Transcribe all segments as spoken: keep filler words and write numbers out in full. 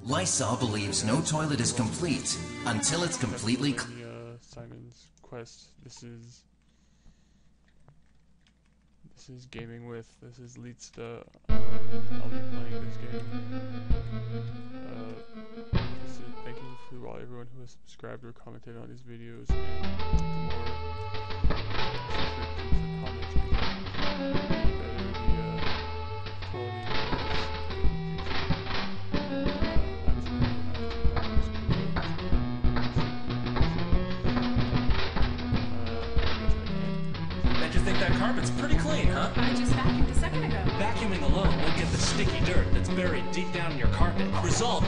Lysol believes no toilet is complete until it's completely clean. Uh, Simon's Quest. This is this is gaming with. This is l three thirty-six sta. Um, I'll be playing this game. Uh, this is, thank you for all everyone who has subscribed or commented on these videos, and the more comments we get, the better the uh, quality That carpet's pretty clean, huh? I just vacuumed a second ago. Vacuuming alone won't get the sticky dirt that's buried deep down in your carpet. Result.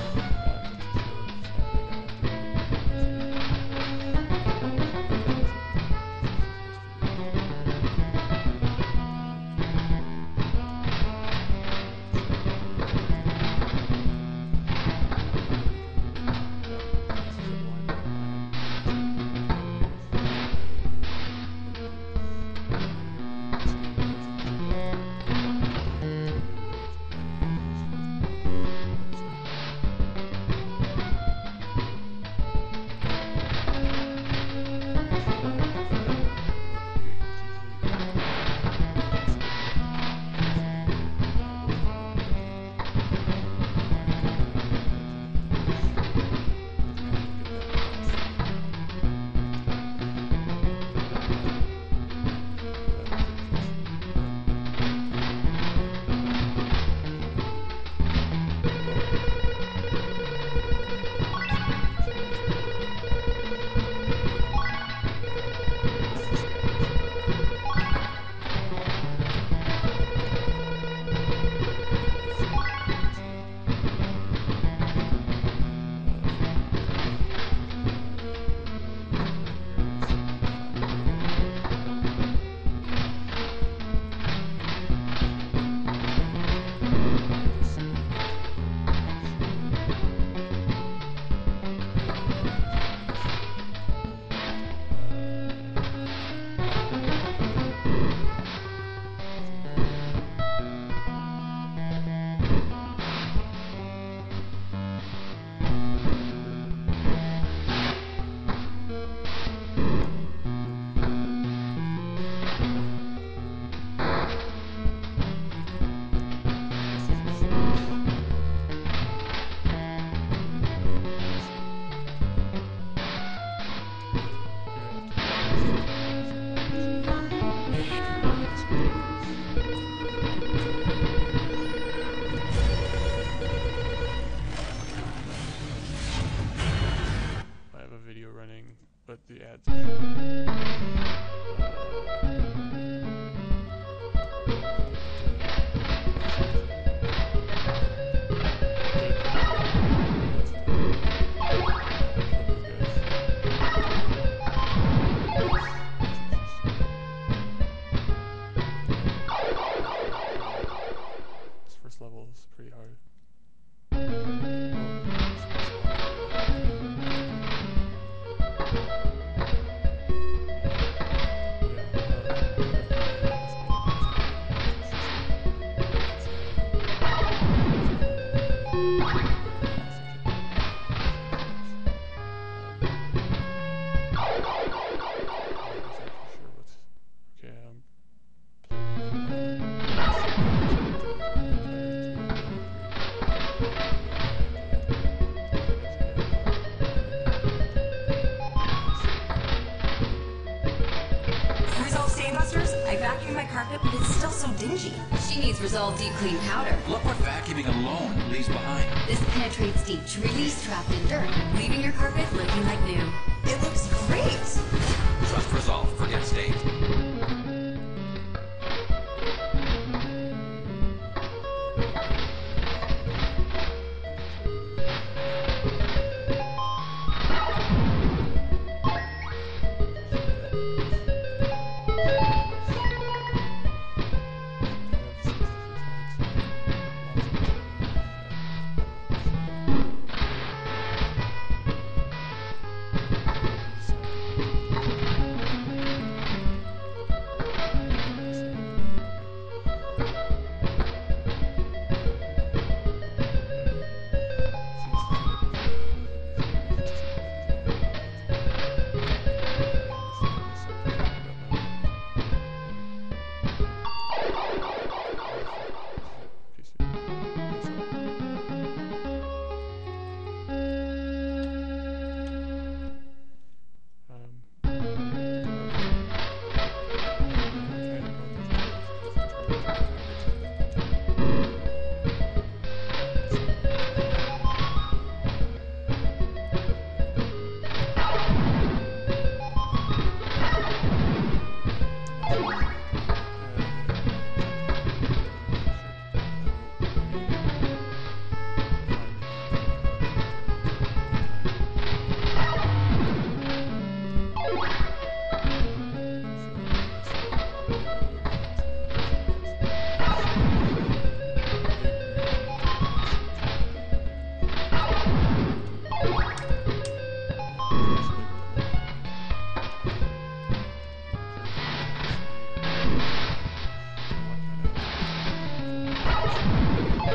Resolve deep clean powder. Look what vacuuming alone leaves behind. This penetrates deep to release trapped in dirt, leaving your carpet looking like new. It looks great! Trust Resolve, forget state.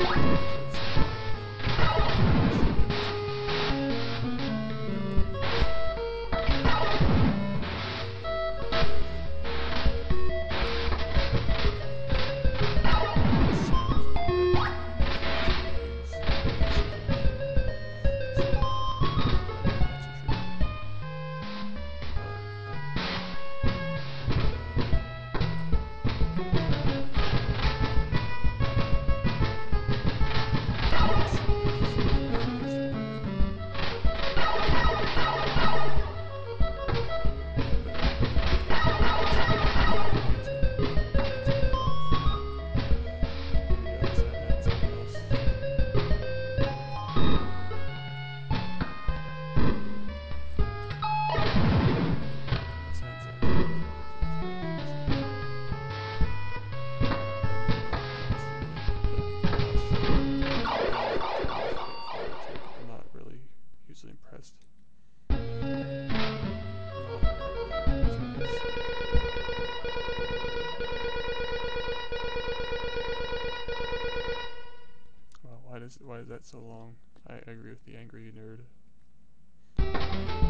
Why is that so long? I agree with the angry nerd.